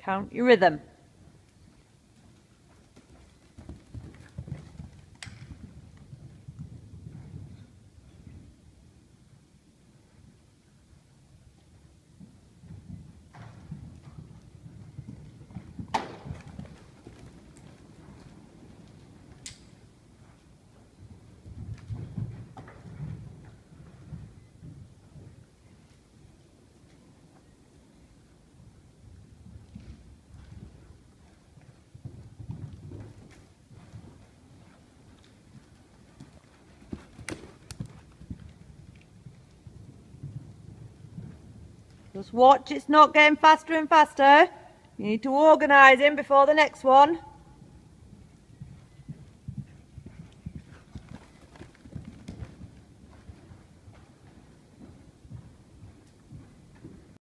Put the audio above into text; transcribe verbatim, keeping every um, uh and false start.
Count your rhythm. Just watch it's not getting faster and faster. You need to organise him before the next one.